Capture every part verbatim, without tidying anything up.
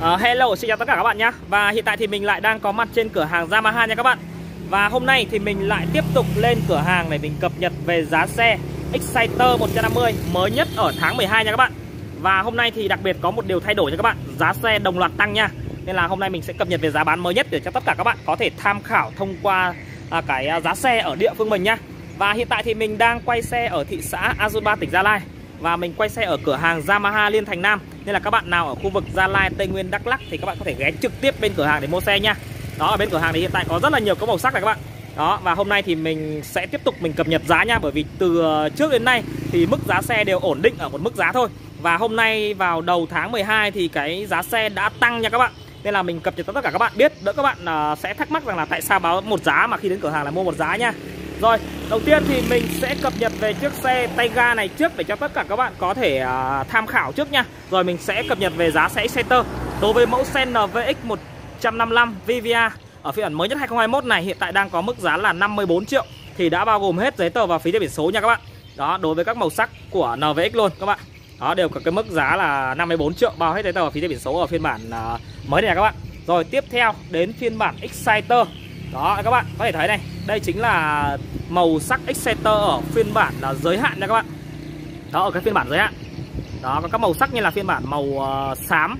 Uh, hello, xin chào tất cả các bạn nhé. Và hiện tại thì mình lại đang có mặt trên cửa hàng Yamaha nha các bạn. Và hôm nay thì mình lại tiếp tục lên cửa hàng để mình cập nhật về giá xe Exciter một trăm năm mươi mới nhất ở tháng mười hai nha các bạn. Và hôm nay thì đặc biệt có một điều thay đổi nha các bạn, giá xe đồng loạt tăng nha. Nên là hôm nay mình sẽ cập nhật về giá bán mới nhất để cho tất cả các bạn có thể tham khảo thông qua à, cái giá xe ở địa phương mình nha. Và hiện tại thì mình đang quay xe ở thị xã Azuba, tỉnh Gia Lai. Và mình quay xe ở cửa hàng Yamaha Liên Thành Nam. Nên là các bạn nào ở khu vực Gia Lai, Tây Nguyên, Đắk Lắk thì các bạn có thể ghé trực tiếp bên cửa hàng để mua xe nha. Đó, ở bên cửa hàng thì hiện tại có rất là nhiều các màu sắc này các bạn. Đó, và hôm nay thì mình sẽ tiếp tục mình cập nhật giá nha. Bởi vì từ trước đến nay thì mức giá xe đều ổn định ở một mức giá thôi. Và hôm nay vào đầu tháng mười hai thì cái giá xe đã tăng nha các bạn. Nên là mình cập nhật cho tất cả các bạn biết, đỡ các bạn uh, sẽ thắc mắc rằng là tại sao báo một giá mà khi đến cửa hàng là mua một giá nha. Rồi, đầu tiên thì mình sẽ cập nhật về chiếc xe tay ga này trước để cho tất cả các bạn có thể uh, tham khảo trước nha. Rồi mình sẽ cập nhật về giá xe Exciter. Đối với mẫu xe en vê ích một trăm năm mươi lăm vê vê a ở phiên bản mới nhất hai không hai mốt này hiện tại đang có mức giá là năm mươi tư triệu. Thì đã bao gồm hết giấy tờ và phí đăng biển số nha các bạn. Đó, đối với các màu sắc của en vê ích luôn các bạn. Đó, đều có cái mức giá là năm mươi tư triệu, bao hết giấy tờ và phí đăng biển số ở phiên bản uh, mới này các bạn. Rồi tiếp theo đến phiên bản Exciter. Đó các bạn có thể thấy này, đây chính là màu sắc Exciter ở phiên bản là giới hạn nha các bạn. Đó, ở cái phiên bản giới hạn. Đó, có các màu sắc như là phiên bản màu uh, xám,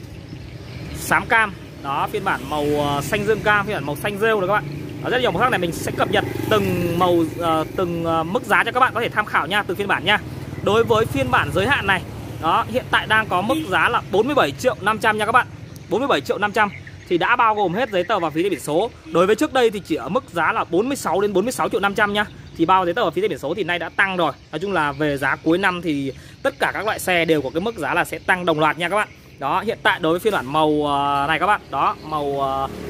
xám cam. Đó, phiên bản màu uh, xanh dương cam, phiên bản màu xanh rêu rồi các bạn. Đó, rất nhiều màu sắc này mình sẽ cập nhật từng màu uh, từng uh, mức giá cho các bạn có thể tham khảo nha, từng phiên bản nha. Đối với phiên bản giới hạn này, đó, hiện tại đang có mức giá là bốn mươi bảy triệu năm trăm nha các bạn. bốn mươi bảy triệu năm trăm thì đã bao gồm hết giấy tờ và phí đăng biển số. Đối với trước đây thì chỉ ở mức giá là bốn mươi sáu đến bốn mươi sáu triệu năm trăm nhá. Thì bao giấy tờ và phí đăng biển số thì nay đã tăng rồi. Nói chung là về giá cuối năm thì tất cả các loại xe đều có cái mức giá là sẽ tăng đồng loạt nha các bạn. Đó, hiện tại đối với phiên bản màu này các bạn, đó, màu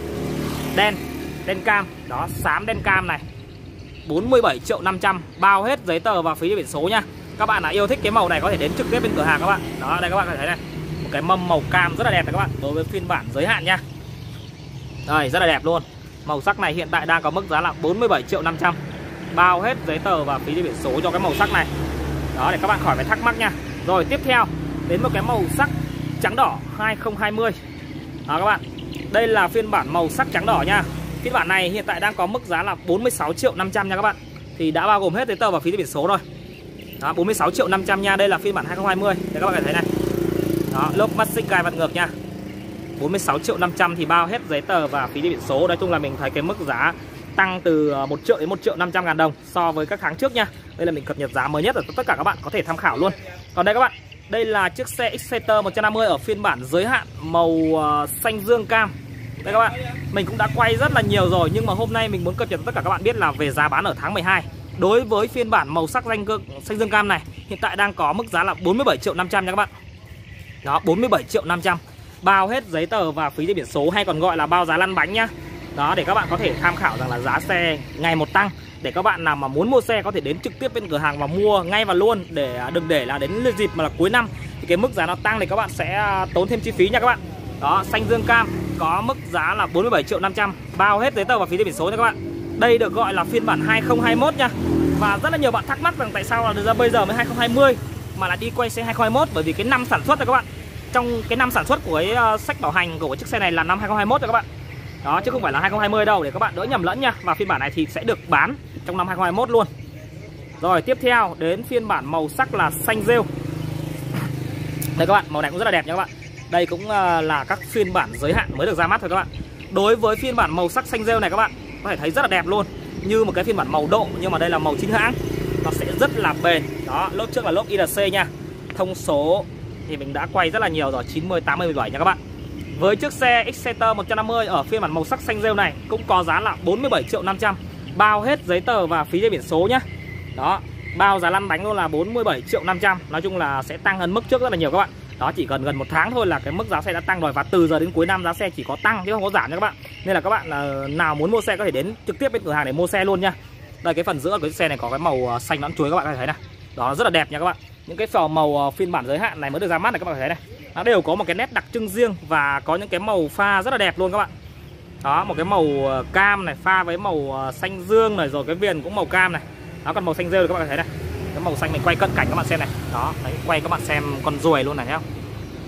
đen, đen cam, đó, xám đen cam này, bốn mươi bảy triệu năm trăm bao hết giấy tờ và phí đăng biển số nha. Các bạn nào yêu thích cái màu này có thể đến trực tiếp bên cửa hàng các bạn. Đó, đây các bạn có thể thấy này, một cái mâm màu cam rất là đẹp này các bạn, đối với phiên bản giới hạn nha. Đây, rất là đẹp luôn. Màu sắc này hiện tại đang có mức giá là bốn mươi bảy triệu năm trăm bao hết giấy tờ và phí đăng biển số cho cái màu sắc này. Đó, để các bạn khỏi phải thắc mắc nha. Rồi tiếp theo đến một cái màu sắc trắng đỏ hai không hai không. Đó các bạn, đây là phiên bản màu sắc trắng đỏ nha. Phiên bản này hiện tại đang có mức giá là bốn mươi sáu triệu năm trăm nha các bạn. Thì đã bao gồm hết giấy tờ và phí đăng biển số rồi. Đó, bốn mươi sáu triệu năm trăm nha. Đây là phiên bản hai không hai không. Để các bạn có thể thấy này. Đó, lốp Massic gai vặn ngược nha. bốn mươi sáu triệu năm trăm thì bao hết giấy tờ và phí đăng biển số. Nói chung là mình thấy cái mức giá tăng từ một triệu đến một triệu năm trăm ngàn đồng so với các tháng trước nha. Đây là mình cập nhật giá mới nhất để tất cả các bạn có thể tham khảo luôn. Còn đây các bạn, đây là chiếc xe Exciter một trăm năm mươi ở phiên bản giới hạn màu uh, xanh dương cam. Đây các bạn, mình cũng đã quay rất là nhiều rồi, nhưng mà hôm nay mình muốn cập nhật tất cả các bạn biết là về giá bán ở tháng mười hai. Đối với phiên bản màu sắc xanh, xanh dương cam này hiện tại đang có mức giá là bốn mươi bảy triệu năm trăm nha các bạn. Đó, bốn mươi bảy triệu năm trăm bao hết giấy tờ và phí đăng biển số, hay còn gọi là bao giá lăn bánh nhá. Đó, để các bạn có thể tham khảo rằng là giá xe ngày một tăng, để các bạn nào mà muốn mua xe có thể đến trực tiếp bên cửa hàng và mua ngay và luôn, để đừng để là đến dịp mà là cuối năm thì cái mức giá nó tăng thì các bạn sẽ tốn thêm chi phí nha các bạn. Đó, xanh dương cam có mức giá là bốn mươi bảy triệu năm trăm bao hết giấy tờ và phí đăng biển số nha các bạn. Đây được gọi là phiên bản hai không hai mốt nha. Và rất là nhiều bạn thắc mắc rằng tại sao là ra bây giờ mới hai không hai không mà lại đi quay xe hai không hai mốt, bởi vì cái năm sản xuất này các bạn. Trong cái năm sản xuất của cái uh, sách bảo hành của cái chiếc xe này là năm hai không hai mốt rồi các bạn. Đó, chứ không phải là hai không hai không đâu, để các bạn đỡ nhầm lẫn nha. Và phiên bản này thì sẽ được bán trong năm hai không hai mốt luôn. Rồi tiếp theo đến phiên bản màu sắc là xanh rêu. Đây các bạn, màu này cũng rất là đẹp nha các bạn. Đây cũng uh, là các phiên bản giới hạn mới được ra mắt thôi các bạn. Đối với phiên bản màu sắc xanh rêu này các bạn có thể thấy rất là đẹp luôn, như một cái phiên bản màu độ, nhưng mà đây là màu chính hãng, nó sẽ rất là bền. Đó, lốp trước là lốp i lờ xê nha. Thông số thì mình đã quay rất là nhiều rồi, chín mươi, tám mươi, mười bảy nha các bạn. Với chiếc xe Exciter một trăm năm mươi ở phiên bản màu sắc xanh rêu này cũng có giá là bốn mươi bảy triệu năm trăm bao hết giấy tờ và phí đăng biển số nhá. Đó, bao giá lăn bánh luôn là bốn mươi bảy triệu năm trăm. Nói chung là sẽ tăng hơn mức trước rất là nhiều các bạn. Đó, chỉ cần gần một tháng thôi là cái mức giá xe đã tăng rồi. Và từ giờ đến cuối năm giá xe chỉ có tăng chứ không có giảm nha các bạn. Nên là các bạn là nào muốn mua xe có thể đến trực tiếp bên cửa hàng để mua xe luôn nha. Đây, cái phần giữa của chiếc xe này có cái màu xanh nõn chuối các bạn có thể thấy này. Đó, rất là đẹp nha các bạn. Những cái phò màu phiên bản giới hạn này mới được ra mắt này các bạn có thể thấy này. Nó đều có một cái nét đặc trưng riêng và có những cái màu pha rất là đẹp luôn các bạn. Đó, một cái màu cam này pha với màu xanh dương này, rồi cái viền cũng màu cam này. Đó, còn màu xanh rêu thì các bạn có thể thấy này. Cái màu xanh mình quay cận cảnh các bạn xem này. Đó, đấy, quay các bạn xem con ruồi luôn này thấy không?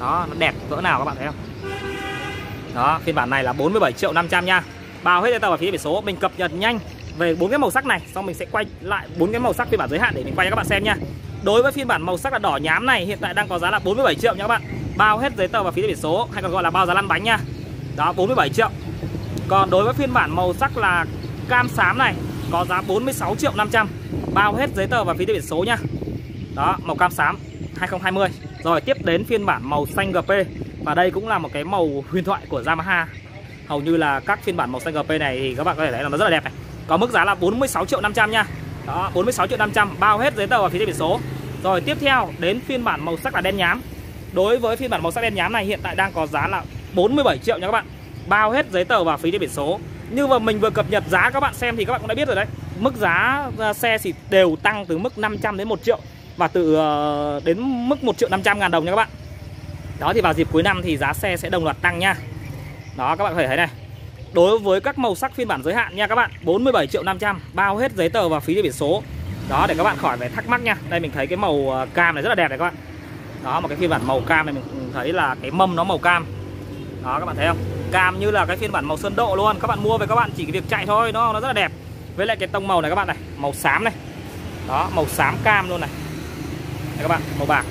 Đó, nó đẹp cỡ nào các bạn thấy không? Đó, phiên bản này là bốn mươi bảy triệu năm trăm nha. Bao hết giấy tờ và phí biển số. Mình cập nhật nhanh về bốn cái màu sắc này, xong mình sẽ quay lại bốn cái màu sắc phiên bản giới hạn để mình quay cho các bạn xem nha. Đối với phiên bản màu sắc là đỏ nhám này hiện tại đang có giá là bốn mươi bảy triệu nha các bạn. Bao hết giấy tờ và phí biển số, hay còn gọi là bao giá lăn bánh nha. Đó, bốn mươi bảy triệu. Còn đối với phiên bản màu sắc là cam xám này có giá bốn mươi sáu triệu năm trăm. Bao hết giấy tờ và phí biển số nha. Đó, màu cam xám hai không hai không. Rồi tiếp đến phiên bản màu xanh giê pê. Và đây cũng là một cái màu huyền thoại của Yamaha. Hầu như là các phiên bản màu xanh giê pê này thì các bạn có thể thấy là nó rất là đẹp này. Có mức giá là bốn mươi sáu triệu năm trăm nha. Đó, bốn mươi sáu triệu năm trăm, bao hết giấy tờ và phí biển số. Rồi tiếp theo đến phiên bản màu sắc là đen nhám. Đối với phiên bản màu sắc đen nhám này hiện tại đang có giá là bốn mươi bảy triệu nha các bạn. Bao hết giấy tờ và phí biển số. Như mà mình vừa cập nhật giá các bạn xem thì các bạn cũng đã biết rồi đấy. Mức giá xe thì đều tăng từ mức năm trăm đến một triệu và từ đến mức một triệu năm trăm ngàn đồng nha các bạn. Đó, thì vào dịp cuối năm thì giá xe sẽ đồng loạt tăng nha. Đó, các bạn có thể thấy này. Đối với các màu sắc phiên bản giới hạn nha các bạn, bốn mươi bảy triệu năm trăm, bao hết giấy tờ và phí biển số. Đó, để các bạn khỏi phải thắc mắc nha. Đây mình thấy cái màu cam này rất là đẹp này các bạn. Đó, một cái phiên bản màu cam này mình thấy là cái mâm nó màu cam. Đó, các bạn thấy không? Cam như là cái phiên bản màu sơn độ luôn. Các bạn mua về các bạn chỉ cái việc chạy thôi, nó nó rất là đẹp. Với lại cái tông màu này các bạn này, màu xám này. Đó, màu xám cam luôn này. Đây các bạn, màu bạc.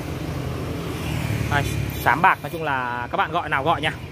Đây, xám bạc, nói chung là các bạn gọi nào gọi nha.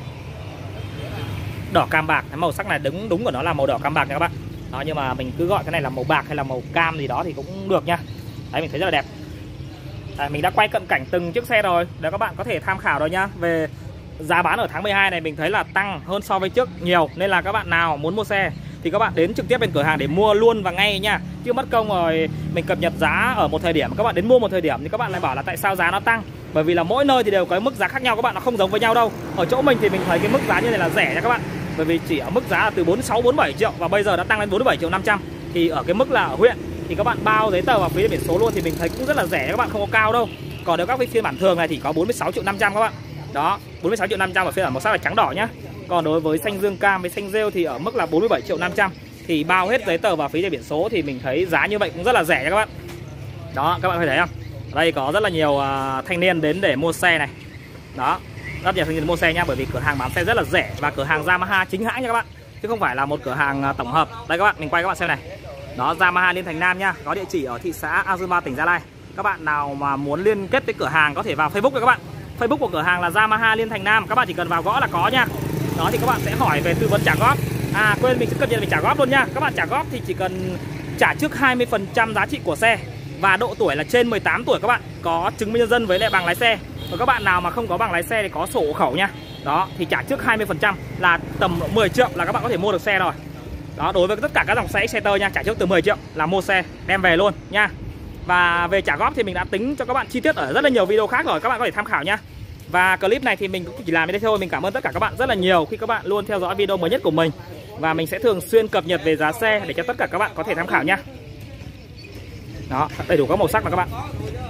Đỏ cam bạc, cái màu sắc này đúng đúng của nó là màu đỏ cam bạc nha các bạn. Đó, nhưng mà mình cứ gọi cái này là màu bạc hay là màu cam gì đó thì cũng được nha. Đấy, mình thấy rất là đẹp. Đấy, mình đã quay cận cảnh từng chiếc xe rồi, để các bạn có thể tham khảo rồi nhá. Về giá bán ở tháng mười hai này mình thấy là tăng hơn so với trước nhiều, nên là các bạn nào muốn mua xe thì các bạn đến trực tiếp bên cửa hàng để mua luôn và ngay nha. Chứ mất công rồi mình cập nhật giá ở một thời điểm, các bạn đến mua một thời điểm thì các bạn lại bảo là tại sao giá nó tăng. Bởi vì là mỗi nơi thì đều có mức giá khác nhau các bạn, nó không giống với nhau đâu. Ở chỗ mình thì mình thấy cái mức giá như này là rẻ nha các bạn. Bởi vì chỉ ở mức giá là từ bốn mươi sáu, bốn mươi bảy triệu và bây giờ đã tăng lên bốn mươi bảy triệu năm trăm. Thì ở cái mức là ở huyện thì các bạn bao giấy tờ và phí biển số luôn thì mình thấy cũng rất là rẻ, các bạn không có cao đâu. Còn nếu các phiên bản thường này thì có bốn mươi sáu triệu năm trăm các bạn. Đó, bốn mươi sáu triệu năm trăm ở phiên bản màu sắc là trắng đỏ nhá. Còn đối với xanh dương cam với xanh rêu thì ở mức là bốn mươi bảy triệu năm trăm. Thì bao hết giấy tờ và phí biển số thì mình thấy giá như vậy cũng rất là rẻ nha các bạn. Đó, các bạn có thể thấy không? Ở đây có rất là nhiều uh, thanh niên đến để mua xe này. Đó, rất nhiều thanh niên mua xe nha, bởi vì cửa hàng bán xe rất là rẻ và cửa hàng Yamaha chính hãng nha các bạn, chứ không phải là một cửa hàng uh, tổng hợp. Đây các bạn, mình quay các bạn xem này. Đó, Yamaha Liên Thành Nam nha, có địa chỉ ở thị xã Azuma, tỉnh Gia Lai. Các bạn nào mà muốn liên kết với cửa hàng có thể vào Facebook cho các bạn. Facebook của cửa hàng là Yamaha Liên Thành Nam, các bạn chỉ cần vào gõ là có nha. Đó, thì các bạn sẽ hỏi về tư vấn trả góp. À quên, mình sẽ cập nhật về trả góp luôn nha. Các bạn trả góp thì chỉ cần trả trước hai mươi phần trăm giá trị của xe và độ tuổi là trên mười tám tuổi các bạn, có chứng minh nhân dân với lại bằng lái xe. Và các bạn nào mà không có bằng lái xe thì có sổ hộ khẩu nha. Đó, thì trả trước hai mươi phần trăm là tầm mười triệu là các bạn có thể mua được xe rồi. Đó, đối với tất cả các dòng xe Exciter nha, trả trước từ mười triệu là mua xe đem về luôn nha. Và về trả góp thì mình đã tính cho các bạn chi tiết ở rất là nhiều video khác rồi, các bạn có thể tham khảo nha. Và clip này thì mình cũng chỉ làm đến đây thôi. Mình cảm ơn tất cả các bạn rất là nhiều khi các bạn luôn theo dõi video mới nhất của mình. Và mình sẽ thường xuyên cập nhật về giá xe để cho tất cả các bạn có thể tham khảo nha. Đó, đầy đủ các màu sắc mà các bạn.